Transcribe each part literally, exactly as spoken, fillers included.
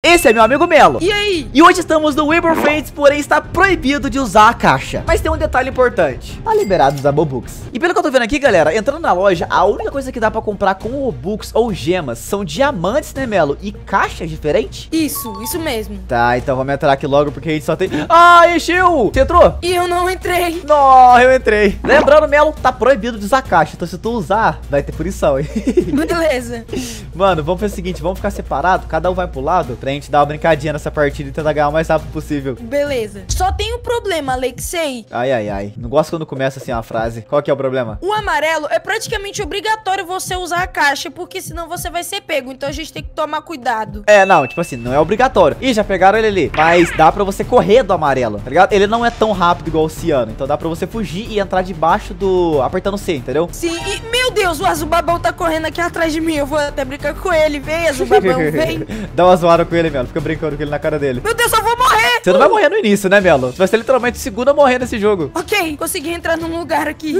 esse é meu amigo Melo. E aí? E hoje estamos no Weber Friends, porém está proibido de usar a caixa. Mas tem um detalhe importante, tá liberado usar Robux. E pelo que eu tô vendo aqui, galera, entrando na loja, a única coisa que dá pra comprar com Robux ou gemas são diamantes, né, Melo? E caixas diferentes? Isso, isso mesmo. Tá, então vamos entrar aqui logo, porque a gente só tem... Ah, encheu! Você entrou? E eu não entrei. Não, eu entrei. Lembrando, Melo, tá proibido de usar caixa, então se tu usar, vai ter punição, hein? Beleza. Mano, vamos fazer o seguinte, vamos ficar separados, cada um vai pro lado, pra gente dar uma brincadinha nessa partida e tentar ganhar o mais rápido possível. Beleza. Só tem um problema, Alexei. Ai, ai, ai. Não gosto quando começa assim uma frase. Qual que é o problema? O amarelo é praticamente obrigatório você usar a caixa, porque senão você vai ser pego. Então a gente tem que tomar cuidado. É, não, tipo assim, não é obrigatório. Ih, já pegaram ele ali. Mas dá pra você correr do amarelo, tá ligado? Ele não é tão rápido igual o ciano. Então dá pra você fugir e entrar debaixo do... apertando C, entendeu? Sim, e meu Deus, o azul babão tá correndo aqui atrás de mim. Eu vou até brincar com ele. Vem, azul babão, vem. Dá uma zoada com ele, Melo. Fica brincando com ele na cara dele. Meu Deus, eu vou morrer. Você não vai morrer no início, né, Melo? Você vai ser literalmente o segundo a morrer nesse jogo. Ok, consegui entrar num lugar aqui.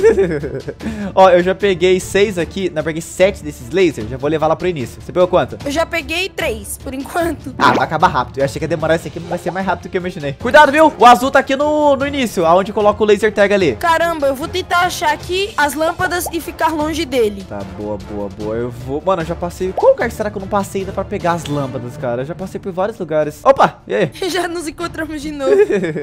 Ó, eu já peguei seis aqui. Não, peguei sete desses lasers. Já vou levar lá pro início. Você pegou quanto? Eu já peguei três, por enquanto. Ah, vai acabar rápido. Eu achei que ia demorar esse aqui, mas vai ser mais rápido do que eu imaginei. Cuidado, viu? O azul tá aqui no, no início, aonde coloca o laser tag ali. Caramba, eu vou tentar achar aqui as lâmpadas e ficar longe dele. Tá, boa, boa, boa. Eu vou... Mano, eu já passei... Qual lugar será que eu não passei ainda pra pegar as lâmpadas, cara? Eu já passei por vários lugares. Opa, e aí? Já nos encontramos de novo.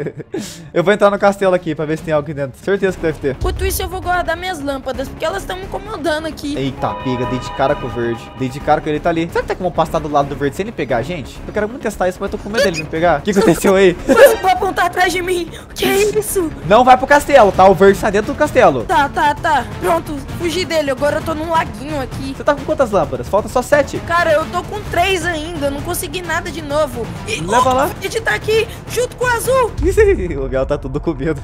Eu vou entrar no castelo aqui pra ver se tem algo aqui dentro. Certeza que deve ter. Enquanto isso, eu vou guardar minhas lâmpadas, porque elas estão me incomodando aqui. Eita, pega, dei de cara com o verde. Dei de cara com ele, tá ali. Será que tem como passar do lado do verde sem ele pegar a gente? Eu quero muito testar isso, mas eu tô com medo dele me pegar. O que aconteceu aí? Você vai apontar atrás de mim. O que é isso? Não vai pro castelo, tá? O verde tá dentro do castelo. Tá, tá, tá. Pronto, fugi dele. Agora eu tô num laguinho aqui. Você tá com quantas lâmpadas? Falta só sete. Cara, eu tô com três ainda. Eu não consegui nada de novo. E leva oh, lá. O verde tá aqui, junto com o azul. O Gal tá tudo com medo.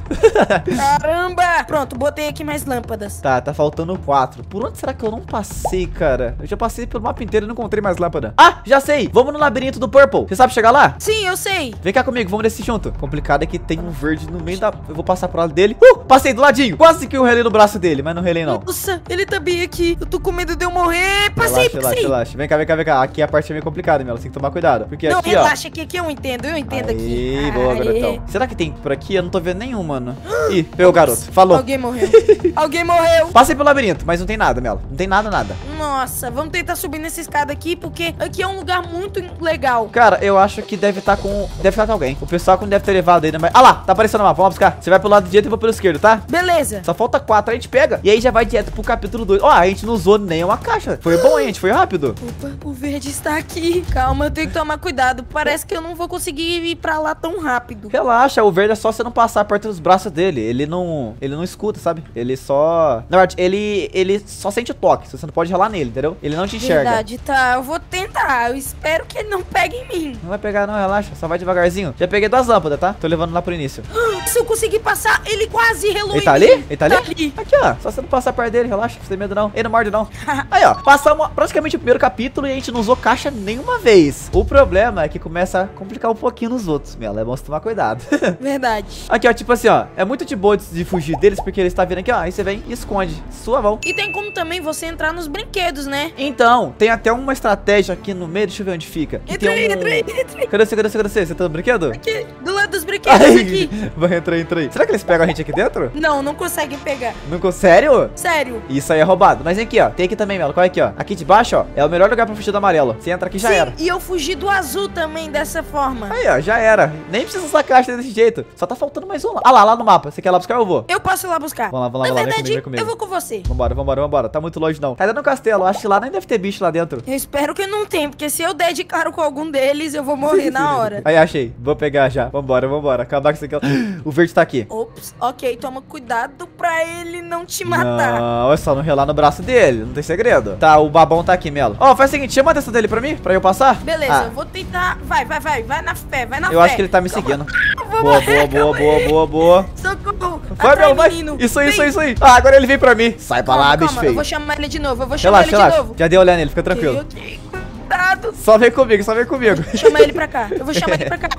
Caramba. Pronto, botei aqui mais lâmpadas. Tá, tá faltando quatro. Por onde será que eu não passei, cara? Eu já passei pelo mapa inteiro e não encontrei mais lâmpada. Ah, já sei. Vamos no labirinto do Purple. Você sabe chegar lá? Sim, eu sei. Vem cá comigo, vamos descer junto. Complicado é que tem um verde no meio da... Eu vou passar por lado dele. Uh, passei do ladinho. Quase que eu relei no braço dele, mas não relei não. Nossa, ele tá bem aqui. Eu tô com medo de eu morrer. Passei, relaxa, passei. relaxa, relaxa. Vem cá, vem cá, vem cá. Aqui a parte é meio complicada, Melo. Você tem que tomar cuidado. Porque não, aqui, relaxa, ó. que aqui eu entendo, eu entendo Aí, aqui. boa, garotão. Será que tem por aqui? Eu não tô vendo nenhum, mano. Ih, veio o garoto. Falou. Alguém morreu. Alguém morreu. Passei pelo labirinto, mas não tem nada, Melo. Não tem nada, nada. Nossa, vamos tentar subir nessa escada aqui, porque aqui é um lugar muito legal. Cara, eu acho que deve estar com... Deve estar com alguém. O pessoal que não deve ter levado ainda, mas... Ah lá, tá aparecendo no mapa. Vamos buscar. Você vai pro lado direito e eu vou pelo esquerdo, tá? Beleza. Só falta quatro, a gente pega. E aí já vai direto pro capítulo dois. Ó, a gente não usou nenhuma caixa. Foi bom, hein? A gente foi rápido. Opa, o verde está aqui. Calma, eu tenho que tomar cuidado. Parece que eu não vou conseguir ir pra lá tão rápido. Relaxa, o verde é só você não passar perto dos braços dele. Ele não... Ele não escuta, sabe? Ele só... Na verdade, ele... Ele só sente o toque. Você não pode ralar nele, entendeu? Ele não te enxerga. Verdade, tá. Eu vou tentar. Eu espero que ele não pegue em mim. Não vai pegar não, relaxa. Só vai devagarzinho. Já peguei duas lâmpadas, tá? Tô levando lá pro início. Se eu conseguir passar, ele quase relou Ele em tá mim. ali? Ele tá ali? Tá ali. Aqui, ó. Só você não passar perto dele, relaxa. Não tem medo não. Ele não morde não. Aí, ó. Passamos praticamente o primeiro capítulo e a gente não usou caixa nenhuma vez. O problema é que começa a complicar um pouquinho nos outros, Melo. É bom você tomar cuidado. Verdade. Aqui, ó. Tipo assim, ó. É muito de boa de fugir deles porque eles estão vindo aqui, ó. Aí você vem e esconde. Sua mão. E tem como também você entrar nos brinquedos, né? Então, tem até uma estratégia aqui no meio. Deixa eu ver onde fica. Que Entra aí, tem um... entra aí, entra aí. Cadê você, cadê você, cadê você? Você tá no brinquedo? Aqui, do lado dos brinquedos Ai, aqui. vai, entra aí, entra aí. Será que eles pegam a gente aqui dentro? Não, não conseguem pegar. Não consegue? Sério? Sério. Isso aí é roubado. Mas vem aqui, ó. Tem aqui também, Melo. Qual é aqui, ó? Aqui de baixo, ó. É o melhor lugar pra fugir do amarelo. Você entra aqui, já Sim, era. e eu fugi do azul também dessa forma. Aí, ó. Já era. Nem precisa usar caixa desse jeito. Só tá faltando mais um lá. Ah lá, lá no mapa. Você quer lá buscar ou eu vou? Eu posso ir lá buscar. Vamos lá, vamos lá, Na vamos lá. Vem verdade, comigo, vem comigo. eu vou com você. Vambora, vambora, vambora. Tá muito longe, não. Tá dentro do castelo. Acho que lá nem deve ter bicho lá dentro. Eu espero que não tenha, porque se eu der de cara com algum deles, eu vou morrer na hora. Aí, achei. Vou pegar já. Vambora, vambora. Acabar com isso aqui. O verde tá aqui. Ops, ok. Toma cuidado pra ele não te matar. Não, é só não relar no braço dele. Não tem segredo. Tá, o babão tá aqui, Melo. Ó, faz o seguinte. Chama a atenção dele pra mim, pra eu passar. Beleza, Ah, eu vou tentar. Vai, vai, vai. Vai na fé, vai na fé. eu acho que ele tá me seguindo. Vou Boa, morrer, boa, boa, calma boa, aí. boa, boa. Socorro. Vai, Atrai, Melo, vai. menino. Isso aí, Vem. isso aí, isso aí. Ah, agora ele vem pra mim. Sai pra Calma, lá, calma, bicho eu feio. vou chamar ele de novo. Eu vou chamar Relaxa, ele de relaxa. novo. Já dei olhar nele, fica tranquilo. Ok, ok. Cuidado. cuidado. Só vem comigo, só vem comigo. Chama ele pra cá. Eu vou chamar ele pra cá.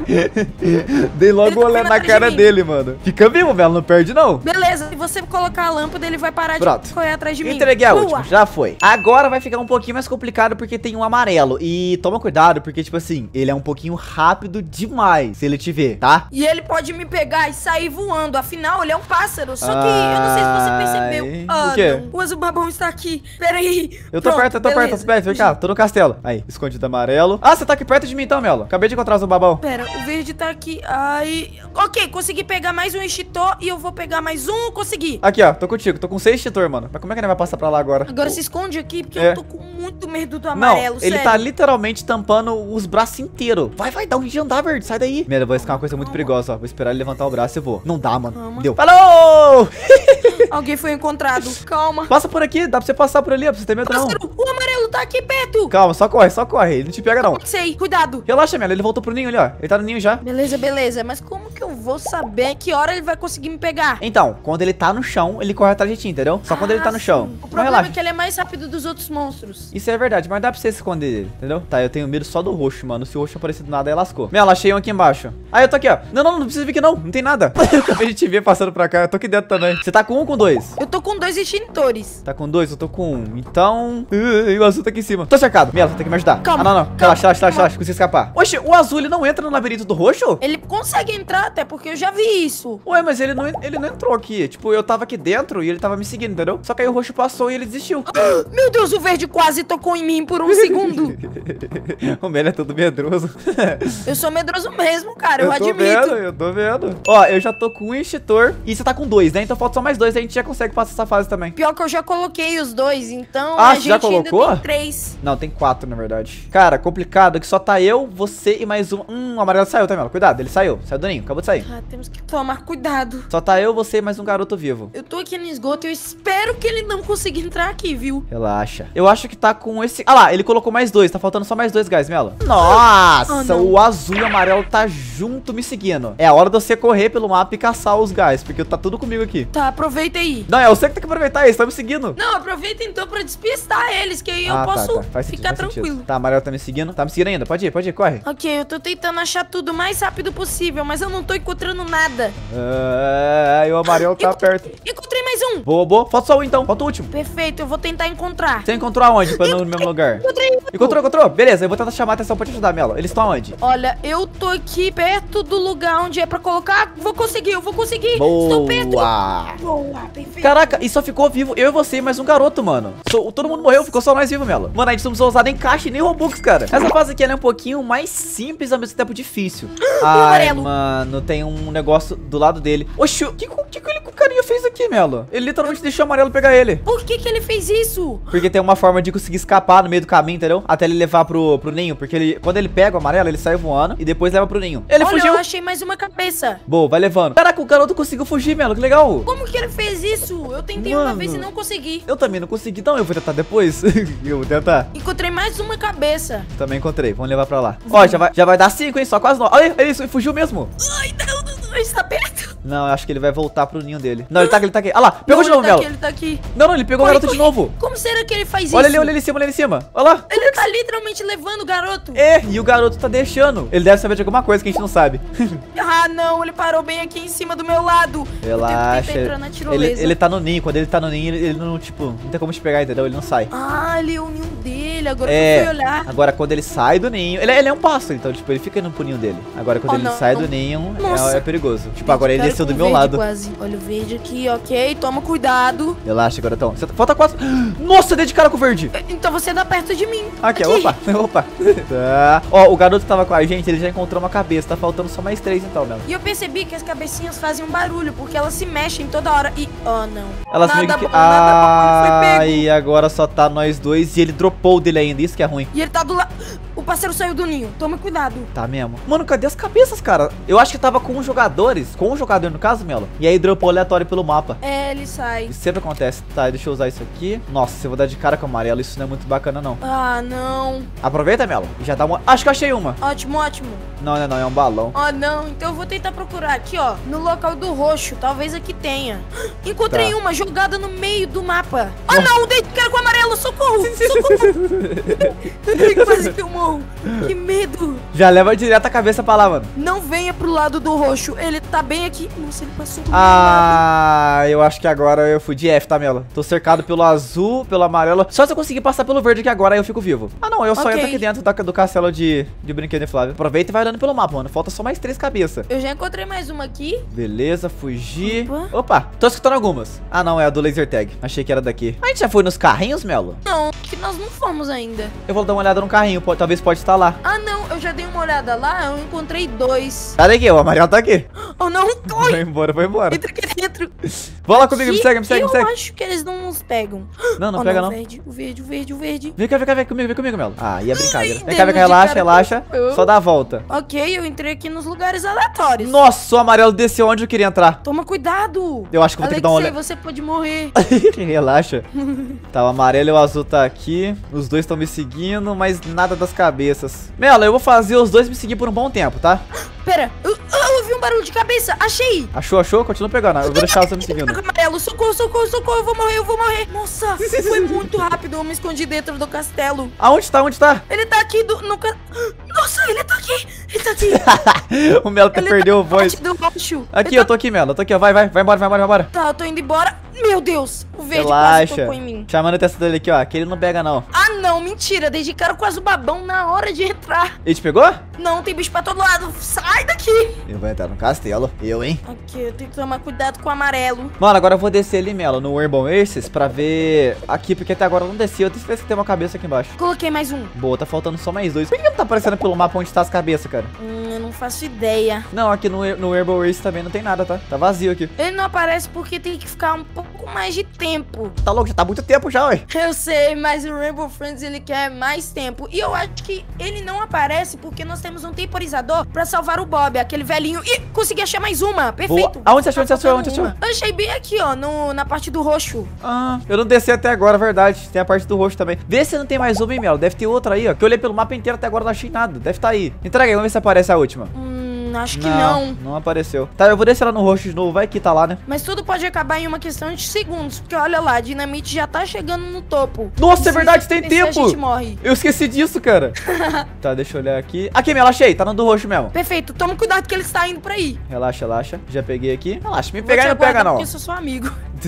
Dei logo um olé na cara de dele, mano. Fica vivo, Melo, não perde não. Beleza, se você colocar a lâmpada, ele vai parar Pronto. de correr atrás de mim. Entreguei a Boa. última, já foi. Agora vai ficar um pouquinho mais complicado porque tem um amarelo. E toma cuidado porque, tipo assim, ele é um pouquinho rápido demais se ele te ver, tá? E ele pode me pegar e sair voando. Afinal, ele é um pássaro. Só que eu não sei se você percebeu. Ai, Ah, o quê? não. O azul babão está aqui. Pera aí. Eu tô Pronto, perto, eu tô beleza. perto, tô perto, vem cá, tô no castelo. Aí, escondido amarelo. Ah, você tá aqui perto de mim então, Melo. Acabei de encontrar o babão. Pera, o verde tá aqui. Ai. Ok, consegui pegar mais um extintor e eu vou pegar mais um. Consegui. Aqui, ó, tô contigo, tô com seis extintor, mano. Mas como é que ele vai passar pra lá agora? Agora se esconde aqui, porque É. eu tô com muito medo do Não, amarelo, ele sério. tá literalmente tampando os braços inteiros. Vai, vai, dá um de andar, verde, sai daí. Melo, eu vou escar uma coisa muito perigosa, ó. Vou esperar ele levantar o braço e vou. Não dá, mano. Calma. Deu. Falou! Alguém foi encontrado. Calma. Passa por aqui, dá pra você passar por ali, ó, pra você ter medo não. Pássaro, o amarelo tá aqui perto. Calma, só corre, só corre. Ele não te pega não. Sei, cuidado. Relaxa, Melo, ele voltou pro ninho ali, ó. Ele tá no ninho já. Beleza, beleza. Mas como que eu vou saber que hora ele vai conseguir me pegar? Então, quando ele tá no chão, ele corre atrás de ti, entendeu? Só quando ele tá no Ah, chão. sim. O Mas problema relaxa. é que ele é mais rápido dos outros monstros. Isso é verdade, mas dá pra você esconder ele, entendeu? Tá, eu tenho medo só do roxo, mano. Se o roxo aparecer do nada, aí lascou. Melo, achei um aqui embaixo. Ah, eu tô aqui, ó. Não, não, não precisa vir aqui não. Não tem nada. Eu acabei de te ver passando pra cá. Eu tô aqui dentro também. Você tá com um ou com dois? Eu tô com dois extintores. Tá com dois? Eu tô com um. Então... Uh, o azul tá aqui em cima. Tô cercado. Melo, você tem que me ajudar. Calma, Ah, não, não. calma, Relaxa, relaxa, relaxa, calma. relaxa. Consegui escapar. Oxe, o azul, ele não entra no labirinto do roxo? Ele consegue entrar até porque eu já vi isso. Ué, mas ele não, ele não entrou aqui. Tipo, eu tava aqui dentro e ele tava me seguindo, entendeu? Só que aí o roxo passou e ele desistiu. Meu Deus, o verde quase tocou em mim por um segundo. O Melo é todo medroso. Eu sou medroso mesmo, cara, eu, Eu tô admito. vendo, eu tô vendo. Ó, eu já tô com um extintor e você tá com dois, né? Então falta só mais dois, aí a gente já consegue passar essa fase também. Pior que eu já coloquei os dois, então Ah, a você gente já colocou? ainda tem três. Não, tem quatro, na verdade. Cara, complicado que só tá eu, você e mais um. Hum, o amarelo saiu, tá, Melo? Cuidado, ele saiu. Saiu do ninho, acabou de sair. Ah, temos que tomar cuidado. Só tá eu, você e mais um garoto vivo. Eu tô aqui no esgoto e eu espero que ele não consiga entrar aqui, viu? Relaxa. Eu acho que tá com esse... Ah lá, ele colocou mais dois. Tá faltando só mais dois, guys, Melo. Nossa, Oh, não. o azul e o amarelo tá junto me seguindo. É a hora de você correr pelo mapa e caçar os guys, porque tá tudo comigo aqui. Tá, aproveita aí. Não, é você que tem que aproveitar, eles estão me seguindo. Não, aproveita então pra despistar eles, que aí eu Ah, tá, posso tá. Faz sentido, ficar faz sentido. tranquilo. Tá, amarelo tá me seguindo. Tá me seguindo ainda. Pode ir, pode ir, corre. Ok, eu tô tentando achar tudo o mais rápido possível, mas eu não tô encontrando nada. Ah, e o amarelo tá Enco- perto. Encontrei mais um. Boa, boa. Falta só um então, falta o último. Perfeito, eu vou tentar encontrar. Você encontrou aonde pra ir no mesmo lugar? Encontrei. Encontrou, encontrou? Beleza, eu vou tentar chamar a atenção pra te ajudar, Melo. Eles estão aonde? Olha, eu tô aqui perto do lugar onde é pra colocar. Vou conseguir, eu vou conseguir. Estou perto. Boa! Boa, perfeito. Caraca, e só ficou vivo eu e você e mais um garoto, mano. So- todo mundo morreu, ficou só nós vivos, Melo. Mano, a gente não precisou usar nem caixa e nem Robux, cara. Essa fase aqui ela é um pouquinho mais simples, ao mesmo tempo difícil. Ai, amarelo. mano, tem um negócio do lado dele. Oxi, o que, que, que ele com o carinha fez aqui, Melo? Ele literalmente deixou o amarelo pegar ele. Por que que ele fez isso? Porque tem uma forma de conseguir escapar no meio do caminho, entendeu? Até ele levar pro, pro ninho. Porque ele, quando ele pega o amarelo, ele sai voando e depois leva pro ninho. Ele Olha, fugiu. eu achei mais uma cabeça. Boa, vai levando. Caraca, o garoto conseguiu fugir, Melo. Que legal. Como que ele fez isso? Eu tentei uma Mano. vez e não consegui. Eu também não consegui, então eu vou tentar depois. Eu vou tentar. Encontrei mais uma cabeça. Também encontrei, vamos levar pra lá. Ó, já vai, já vai dar cinco, hein? Só quase nove. Olha, é isso, ele fugiu mesmo. Ai, não, não, não, está perto. Não, eu acho que ele vai voltar pro ninho dele. Não, ele tá aqui, ele tá aqui. Olha lá, pegou Não, de novo, ele tá Melo. aqui, ele tá aqui. Não, não, ele pegou o Corre, garoto de corre. novo. Como será que ele faz isso? Olha ali, olha ali em cima, olha ali em cima. Olha lá. Ele tá literalmente levando o garoto. É, e o garoto tá deixando. Ele deve saber de alguma coisa que a gente não sabe. Ah, não, ele parou bem aqui em cima do meu lado. Eu tenho que Relaxa. tentar entrar na Ele, tirolesa. ele tá no ninho. Quando ele tá no ninho, ele, ele não, tipo, não tem como te pegar, entendeu? Ele não sai. Ah, ele é o ninho dele, agora É, que eu fui olhar. agora quando ele sai do ninho, ele, é- ele é um pássaro, então tipo, ele fica no puninho dele. Agora quando Oh, ele não, sai não. do ninho, Nossa. é, é perigoso. Tipo, agora ele Cara, desceu com do meu verde lado. Quase. Olha o verde aqui, ok, toma cuidado. Relaxa, garotão. Você- Falta quatro. Nossa, dei de cara com o verde. Então você dá perto de mim. Aqui, opa, opa. Tá. Ó, o garoto tava com a gente, ele já encontrou uma cabeça. Tá faltando só mais três então, Melo. E eu percebi que as cabecinhas fazem um barulho, porque elas se mexem toda hora e... Oh, não. Elas nada meio que... bom, nada bom, ele foi pego. Ai, agora só tá nós dois e ele dropou o dele ainda, isso que é ruim. E ele tá do lado... O parceiro saiu do ninho, toma cuidado. Tá mesmo. Mano, cadê as cabeças, cara? Eu acho que tava com os jogadores, com um jogador no caso, Melo. E aí dropou aleatório pelo mapa. É, ele sai. Isso sempre acontece. Tá, deixa eu usar isso aqui. Nossa, eu vou dar de cara com o amarelo, isso não é muito bacana não. Ah, não. Aproveita, Melo, e já dá uma... Acho que eu achei uma. Ótimo, ótimo. Não, não, não, é um balão. Oh, não, então eu vou tentar procurar aqui, ó, no local do roxo, talvez aqui tenha. Encontrei Tá. uma jogada no meio do mapa. Oh, não, dei de cara com o amarelo, socorro, socorro. Quase que eu morro. Não, que medo. Já leva direto a cabeça pra lá, mano. Não venha pro lado do roxo. Ele tá bem aqui. Nossa, ele passou do Ah, eu acho que agora eu fui de F, tá, Melo? Tô cercado pelo azul, pelo amarelo. Só se eu conseguir passar pelo verde aqui agora, eu fico vivo. Ah, não, eu só Ok. entro aqui dentro da, do castelo de, de brinquedo inflável. Aproveita e vai olhando pelo mapa, mano. Falta só mais três cabeças. Eu já encontrei mais uma aqui. Beleza, fugi. Opa. Opa, tô escutando algumas. Ah, não, é a do laser tag. Achei que era daqui. A gente já foi nos carrinhos, Melo? Não, que nós não fomos ainda. Eu vou dar uma olhada no carrinho, pode- talvez pode estar lá. Ah, não, eu já dei uma olhada lá, eu encontrei dois. Cadê aqui? O amarelo tá aqui. Oh, não, Vai corre. embora, vai embora. Entra aqui dentro. Vão lá comigo, me segue, me segue, me eu segue. acho que eles não nos pegam. Não, não Oh, pega não. não. O verde, o verde, o verde, o verde. Vem cá, vem cá, vem comigo, vem comigo, Melo. Ah, ia brincadeira. Vem cá, demos vem cá, de relaxa, cara relaxa. com eu. Só dá a volta. Ok, eu entrei aqui nos lugares aleatórios. Nossa, o amarelo desceu onde eu queria entrar. Toma cuidado. Eu acho que vou ter que dar uma Alexei, olhada. você pode morrer. Relaxa. Tá, o amarelo e o azul tá aqui. Os dois estão me seguindo, mas nada das cabeças. Melo, eu vou fazer os dois me seguir por um bom tempo, tá? Pera, eu, eu ouvi um barulho de cabeça. Achei. Achou, achou? Continua pegando. Eu vou deixar você me seguindo. Amarelo, socorro, socorro, socorro. Eu vou morrer, eu vou morrer. Nossa, foi muito rápido. Eu me escondi dentro do castelo. Aonde tá? Onde tá? Ele tá aqui do, no ca... Nossa, ele tá aqui. Ele tá aqui. O Melo até Ele perdeu tá o voz. do roxo. Aqui, Ele eu tô aqui, Melo. Eu tô aqui, ó. Vai, vai. Vai embora, vai embora, vai embora. Tá, eu tô indo embora. Meu Deus, o verde quase Relaxa. tocou em mim. Chamando a testa dele aqui, ó. Que ele não pega, não. Ah, não, mentira. Desde cara quase o babão na hora de entrar. Ele te pegou? Não, tem bicho pra todo lado. Sai daqui. Eu vou entrar no castelo. Eu, hein? Aqui, eu tenho que tomar cuidado com o amarelo. Mano, agora eu vou descer ali, Melo, no Urban Oasis pra ver aqui, porque até agora eu não desci. Eu tenho certeza que tem uma cabeça aqui embaixo. Coloquei mais um. Boa, tá faltando só mais dois. Por que não tá aparecendo pelo mapa onde tá as cabeças, cara? Hum, eu não faço ideia. Não, aqui no, no Urban Oasis também não tem nada, tá? Tá vazio aqui. Ele não aparece porque tem que ficar um pouco mais de tempo. Tá louco? Já tá muito tempo já, ué. Eu sei, mas o Rainbow Friends ele quer mais tempo. E eu acho que ele não aparece porque nós temos um temporizador pra salvar o Bob, aquele velhinho. Ih, consegui achar mais uma. Perfeito. Boa. Aonde você achou? Onde você achou? Tá Onde você achou? faltando uma. Eu achei bem aqui, ó, no, na parte do roxo. Ah, eu não desci até agora, verdade. Tem a parte do roxo também. Vê se não tem mais uma, hein, Melo. Deve ter outra aí, ó. Que eu olhei pelo mapa inteiro até agora, não achei nada. Deve tá aí. Entrega aí, vamos ver se aparece a última. Hum, acho que não. Não apareceu. Tá, eu vou descer lá no roxo de novo. Vai que tá lá, né? Mas tudo pode acabar em uma questão de segundos. Porque olha lá, a Dinamite já tá chegando no topo. Nossa, Se é verdade, tem acontecer, tempo. A gente morre. Eu esqueci disso, cara. Tá, deixa eu olhar aqui. Aqui, Melo, achei. Tá no do roxo mesmo. Perfeito, toma cuidado que ele está indo pra aí. Relaxa, relaxa. Já peguei aqui. Relaxa, me Vou pegar te não pega, aguardar não. Porque eu sou seu amigo.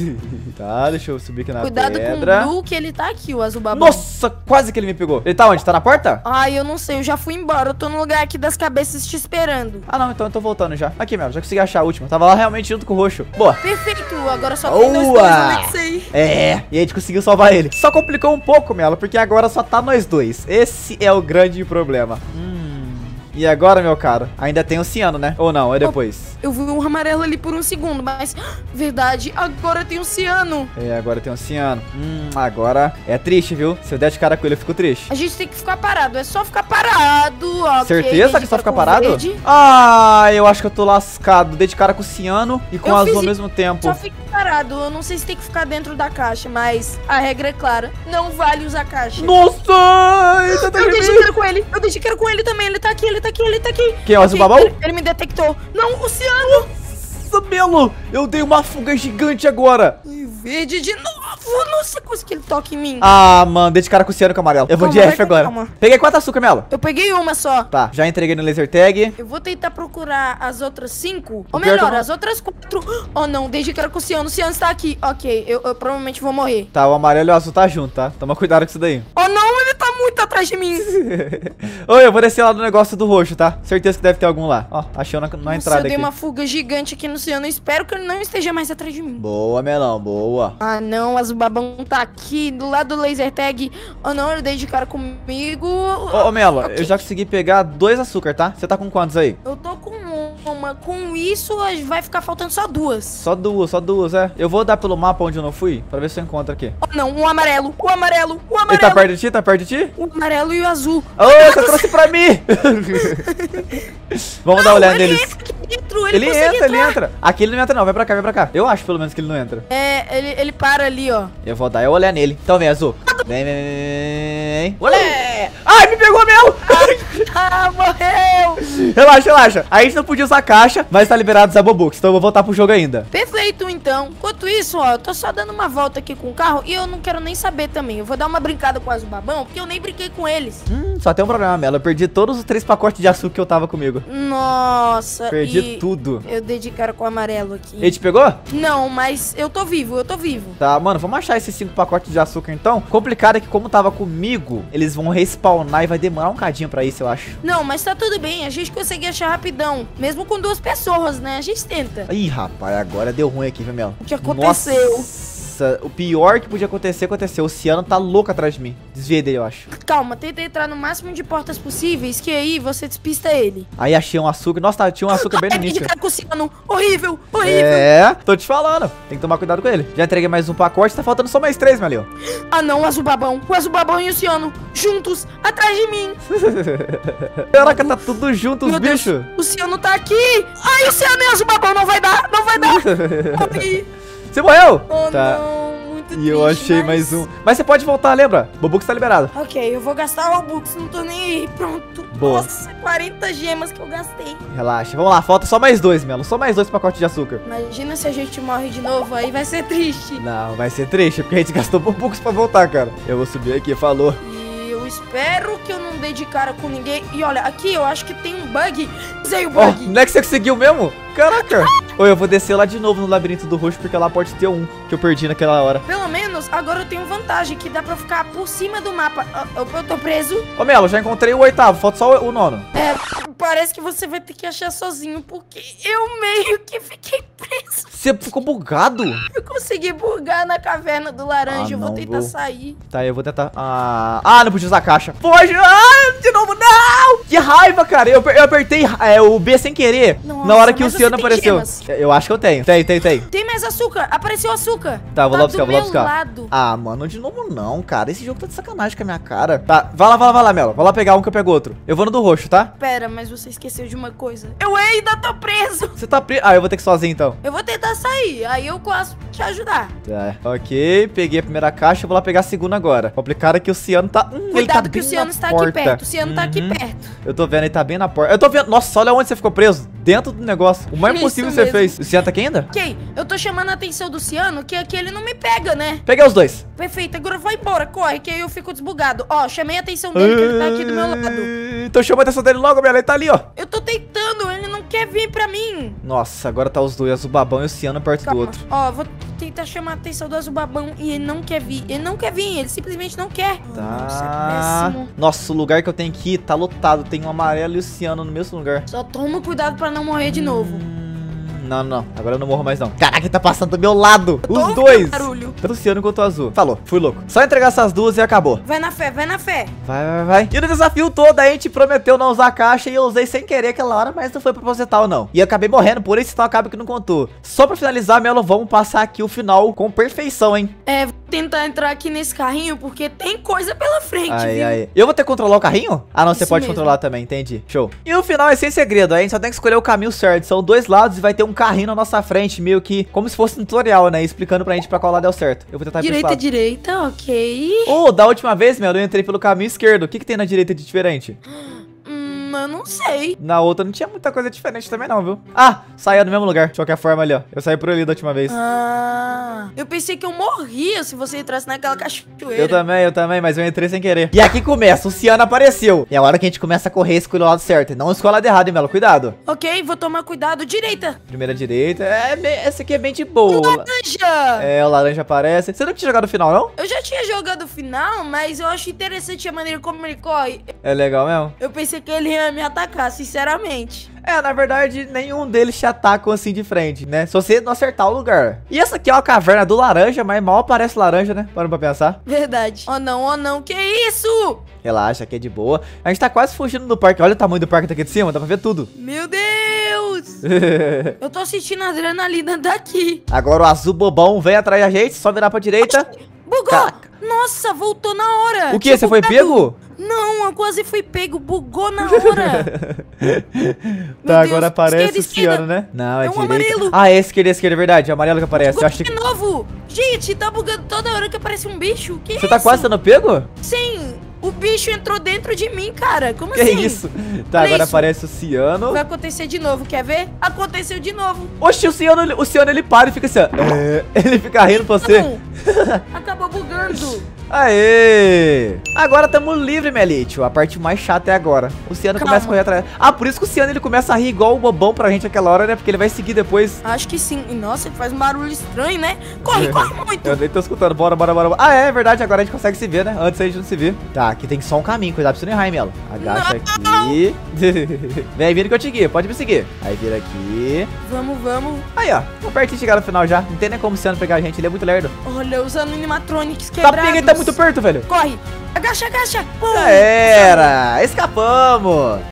Tá, deixa eu subir aqui na Cuidado pedra. com o Blue, que ele tá aqui, o azul babão. Nossa, quase que ele me pegou. Ele tá onde? Tá na porta? Ai, eu não sei, eu já fui embora. Eu tô no lugar aqui das cabeças te esperando. Ah, não, então eu tô voltando já. Aqui, Melo, já consegui achar a última. Tava lá realmente junto com o roxo. Boa. Perfeito, agora só tem dois, dois, Boa! Alexei. É, e a gente conseguiu salvar ele. Só complicou um pouco, Melo, porque agora só tá nós dois. Esse é o grande problema. Hum. E agora, meu caro? Ainda tem o ciano, né? Ou não? É depois? Eu vi um amarelo ali por um segundo, mas... Verdade, agora tem um ciano. É, agora tem o ciano. Hum, agora é triste, viu? Se eu der de cara com ele, eu fico triste. A gente tem que ficar parado, é só ficar parado, ok. Certeza que só fica com parado? verde. Ah, eu acho que eu tô lascado. Dei de cara com o ciano e com Eu o azul fiz ao i- mesmo tempo. Só fica parado, eu não sei se tem que ficar dentro da caixa, mas a regra é clara. Não vale usar caixa. Nossa! Eita, tá Eu deixei vendo? que era com ele, eu deixei que era com ele também, ele tá aqui, ele tá aqui, ele tá aqui. Quem é o azul Ok, babão? Ele, ele me detectou. Não, o ciano. Nossa, Melo! Eu dei uma fuga gigante agora. Ai, verde de novo. Nossa, coisa que ele toca em mim. Ah, mano, dei de cara com o ciano com o amarelo. Eu vou Calma, de vai F com agora. calma. Peguei quatro açúcar, Melo. Eu peguei uma só. Tá, já entreguei no laser tag. Eu vou tentar procurar as outras cinco. Ou pior é que melhor, eu não- as outras quatro. Oh, não, desde que era com o ciano. O ciano está aqui. Ok, eu, eu provavelmente vou morrer. Tá, o amarelo e o azul tá junto, tá? Toma cuidado com isso daí. Oh, não, ele tá muito atrás de mim. Oi, eu vou descer lá no negócio do roxo, tá? Certeza que deve ter algum lá. Ó, achei na, na Nossa, entrada eu dei aqui. uma fuga gigante aqui no ciano. Eu espero que ele não esteja mais atrás de mim. Boa, Melão, boa. Ah, não, o azul babão tá aqui, do lado do laser tag. Oh, não, ele deu de cara comigo. Ô, ô Melo, Ok. eu já consegui pegar dois açúcar, tá? Você tá com quantos aí? Eu tô com uma. Com isso, vai ficar faltando só duas. Só duas, só duas, é. Eu vou dar pelo mapa onde eu não fui, pra ver se eu encontro aqui. Oh, não, um amarelo, o amarelo, o Ele amarelo. tá perto de ti? Tá perto de ti? O amarelo e o azul. Ô, você trouxe pra mim! Vamos dar uma olhada ele neles. entra aqui dentro, ele, Ele consegue entra, ele entrar. entra. Aqui ele não entra não, vai pra cá, vai pra cá. Eu acho pelo menos que ele não entra. É, ele, ele para ali, ó. Eu vou dar eu olhar nele. Então vem, azul. Vem, vem, vem, vem. Olé! Ai, me pegou, Melo! Ah, morreu! Relaxa, relaxa. A gente não podia usar a caixa, mas tá liberado os Zabobooks. Então eu vou voltar pro jogo ainda. Perfeito, então. Enquanto isso, ó, eu tô só dando uma volta aqui com o carro e eu não quero nem saber também. Eu vou dar uma brincada com o Azubabão, porque eu nem brinquei com eles. Hum, só tem um problema, Melo. Eu perdi todos os três pacotes de açúcar que eu tava comigo. Nossa. Perdi e tudo. Eu dei de cara com o amarelo aqui. Ele te pegou? Não, mas eu tô vivo, eu tô vivo. Tá, mano, vamos achar esses cinco pacotes de açúcar então. Complicado é que como tava comigo, eles vão respawnar e vai demorar um cadinho pra isso, eu acho. Não, mas tá tudo bem, a gente consegue achar rapidão. Mesmo com duas pessoas, né? A gente tenta. Ih, rapaz, agora deu ruim aqui, viu, Melo? O que aconteceu? Nossa, o pior que podia acontecer, aconteceu. O Ciano tá louco atrás de mim. Desviei dele, eu acho. Calma, tenta entrar no máximo de portas possíveis, que aí você despista ele. Aí achei um açúcar. Nossa, tá, tinha um açúcar bem no início. Com o Ciano. Horrível, horrível. É, tô te falando. Tem que tomar cuidado com ele. Já entreguei mais um pacote, tá faltando só mais três, Melio. Ah não, o Azubabão. O Azubabão e o Ciano, juntos, atrás de mim. Caraca, tá tudo junto, os bichos. O Ciano tá aqui. Ai, o Ciano e o Azubabão, não vai dar, não vai dar. Morri. Você morreu? Oh, tá. não, muito E eu triste, achei mas... mais um. Mas você pode voltar, lembra? Bobux tá liberado. Ok, eu vou gastar Robux, não tô nem aí. Pronto. Boa. Nossa, quarenta gemas que eu gastei. Relaxa, vamos lá, falta só mais dois, Melo. Só mais dois pacotes de açúcar. Imagina se a gente morre de novo, aí vai ser triste. Não, vai ser triste, porque a gente gastou Bobux pra voltar, cara. Eu vou subir aqui, falou. E eu espero que eu não dei de cara com ninguém. E olha, aqui eu acho que tem um bug. Usei o Ó, bug. oh, não é que você conseguiu mesmo? Caraca. Oi, eu vou descer lá de novo no labirinto do roxo, porque lá pode ter um que eu perdi naquela hora. Pelo menos agora eu tenho vantagem, que dá pra ficar por cima do mapa. Eu, eu tô preso. Ô, Melo, já encontrei o oitavo, falta só o, o nono. É, parece que você vai ter que achar sozinho, porque eu meio que fiquei preso. Você ficou bugado? Eu consegui bugar na caverna do laranja, Ah, eu vou não, tentar vou. sair. Tá, eu vou tentar... Ah, ah, não podia usar a caixa. Foge! Ah, de novo, não! Que raiva, cara. Eu, eu apertei é, o B sem querer. Nossa, na hora que o mas você Ciano tem apareceu. gemas? Eu acho que eu tenho. Tem, tem, tem. Tem mais açúcar, apareceu açúcar. Tá, vou lá buscar, do vou lá meu buscar. lado. Ah, mano, de novo não, cara. Esse jogo tá de sacanagem com a minha cara. Tá, vai lá, vai lá, vai lá, Melo. Vai lá pegar um que eu pego outro. Eu vou no do roxo, tá? Pera, mas você esqueceu de uma coisa. Eu ainda tô preso. Você tá preso. Ah, eu vou ter que ir sozinho, então. Eu vou tentar sair, aí eu posso te ajudar. Tá, ok. Peguei a primeira caixa, vou lá pegar a segunda agora. Complicado é que o Ciano tá... Hum, ele tá Cuidado que bem o Ciano na está porta. aqui perto. O Ciano tá aqui Uhum. perto. Eu tô vendo, ele tá bem na porta. Eu tô vendo... Nossa, olha onde você ficou preso. Dentro do negócio. O mais Isso impossível você mesmo. fez. O Ciano tá aqui ainda? Ok, eu tô chamando a atenção do Ciano, que aqui ele não me pega, né? Peguei os dois. Perfeito, agora vai embora, corre, que aí eu fico desbugado. Ó, chamei a atenção dele, que ele tá aqui do meu lado. Então chama a atenção dele logo, Melo. Ele tá ali, ó. Eu tô tentando, ele não quer vir pra mim. Nossa, agora tá os dois, o Babão e o Ciano perto Calma. do outro. Ó, vou tentar chamar a atenção do Azubabão e ele não quer vir. Ele não quer vir, ele simplesmente não quer. Nossa, é Tá. péssimo. Nossa, o lugar que eu tenho que ir tá lotado. Tem um amarelo e o Ciano no mesmo lugar. Só toma cuidado pra não morrer de novo. Não, não. Agora eu não morro mais, não. Caraca, ele tá passando do meu lado. Tô Os ouvindo dois. barulho. Tanto o Ciano quanto o azul. Falou, fui louco. Só entregar essas duas e acabou. Vai na fé, vai na fé. Vai, vai, vai. E no desafio todo, a gente prometeu não usar a caixa e eu usei sem querer aquela hora, mas não foi proposital, não. E eu acabei morrendo, por isso então acaba que não contou. Só pra finalizar, Melo, vamos passar aqui o final com perfeição, hein? É, vou tentar entrar aqui nesse carrinho, porque tem coisa pela frente, Ai, viu? ai. Eu vou ter que controlar o carrinho? Ah, não, você Isso pode mesmo. controlar também, entendi. Show. E o final é sem segredo, a gente só tem que escolher o caminho certo. São dois lados e vai ter um carrinho na nossa frente, meio que como se fosse um tutorial, né? Explicando pra gente pra qual lado é o certo. Eu vou tentar ir pra esse Direita, lado. direita, ok. Oh, da última vez, Melo, eu entrei pelo caminho esquerdo. O que que tem na direita de diferente? Hum, eu não sei. Na outra não tinha muita coisa diferente também não, viu? Ah, saia do mesmo lugar. De qualquer forma ali, ó. Eu saí por ali da última vez. Ah, eu pensei que eu morria se você entrasse naquela cachoeira. Eu também, eu também, mas eu entrei sem querer. E aqui começa, o Ciano apareceu. E é a hora que a gente começa a correr, escolhe o lado certo. E não escolhe o lado errado, hein, Melo? Cuidado. Ok, vou tomar cuidado. Direita. Primeira direita. É, bem- essa aqui é bem de boa. Laranja. É, o laranja aparece. Você não tinha jogado o final, não? Eu já tinha jogado o final, mas eu acho interessante a maneira como ele corre. É legal mesmo? Eu pensei que ele ia me atacar, sinceramente. É, na verdade, nenhum deles te atacam assim de frente, né? Se você não acertar o lugar. E essa aqui é uma caverna do laranja, mas mal aparece laranja, né? Parando pra pensar. Verdade. Oh não, oh não, que isso? Relaxa, aqui é de boa. A gente tá quase fugindo do parque. Olha o tamanho do parque daqui de cima, dá pra ver tudo. Meu Deus. Eu tô sentindo a adrenalina daqui. Agora o azul bobão vem atrás da gente, só virar pra direita. Bugou. Caraca. Nossa, voltou na hora. O que? Tinha Você foi bugado. pego? Não, eu quase fui pego. Bugou na hora. Tá, Deus, agora aparece esquerda, o Ciano, esquerda. né? Não, é, É um direita. amarelo. Ah, é esquerda, esquerda, é verdade. É amarelo que aparece. Bugou Eu achei de que... novo. Gente, tá bugando toda hora que aparece um bicho. Que Você tá isso? quase sendo pego? Sim. O bicho entrou dentro de mim, cara. Como Que assim? isso? Tá, Olha agora isso. aparece o ciano. Vai acontecer de novo, quer ver? Aconteceu de novo. Oxi, o ciano, o ciano ele para e fica assim, ó. É, ele fica rindo pra você. Não. Acabou bugando. Aê! Agora tamo livre, Melitio. A parte mais chata é agora. O ciano Calma. começa a correr atrás. Ah, por isso que o ciano ele começa a rir igual o bobão pra gente aquela hora, né? Porque ele vai seguir depois. Acho que sim. E, nossa, ele faz um barulho estranho, né? Corre, corre muito. Eu nem tô escutando. Bora, bora, bora. Ah, é verdade. Agora a gente consegue se ver, né? Antes a gente não se vê. Tá, aqui tem só um caminho. Cuidado pra você não errar, hein, Melo. Agacha Não. aqui. Vem, vira que eu te guio. Pode me seguir. Aí vira aqui. Vamos, vamos. Aí, ó. Tô perto de chegar no final já. Não tem nem como o ciano pegar a gente. Ele é muito lerdo. Olha, os animatronics Tá, quebrados. pega, ele tá muito perto, velho. Corre. Agacha, agacha. Pum. Já era. Escapamos.